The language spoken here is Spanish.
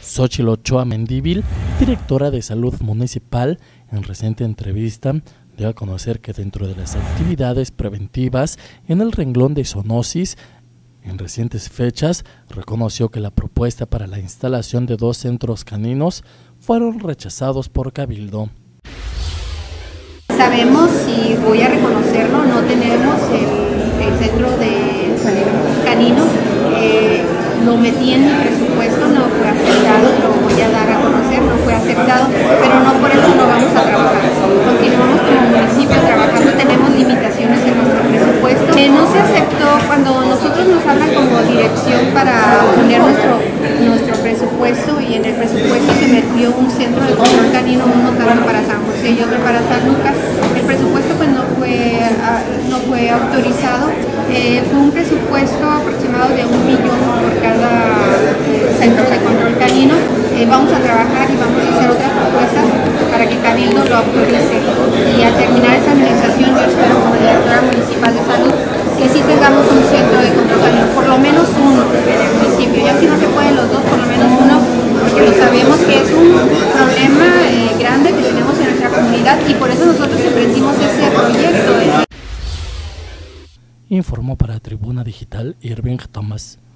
Xóchitl Ochoa Mendívil, directora de Salud Municipal, en reciente entrevista dio a conocer que dentro de las actividades preventivas en el renglón de zoonosis, en recientes fechas reconoció que la propuesta para la instalación de 2 centros caninos fueron rechazados por Cabildo. Sabemos, y voy a reconocerlo, no tenemos el centro de canino, lo metí en mi presupuesto, no fue aceptado, lo voy a dar a conocer, no fue aceptado, pero no por eso no vamos a trabajar. Continuamos como municipio trabajando, tenemos limitaciones en nuestro presupuesto. No se aceptó cuando nosotros nos hablan como dirección para poner nuestro presupuesto, y en el presupuesto se metió un centro de control canino, uno tanto para San José y otro para San Lucas. El presupuesto pues no fue autorizado. Fue un presupuesto aproximado de 1 millón por cada centro de control canino. Vamos a trabajar y vamos a hacer otras propuestas para que Cabildo lo autorice. Y al terminar esa administración, yo espero como directora municipal de salud que sí tengamos un centro de control canino, por lo menos uno en el municipio. Ya si no se pueden los 2, por lo menos uno, porque lo sabemos que es un problema grande que tenemos en nuestra comunidad, y por eso nosotros emprendimos ese proyecto. Informó para Tribuna Digital Irving Thomas.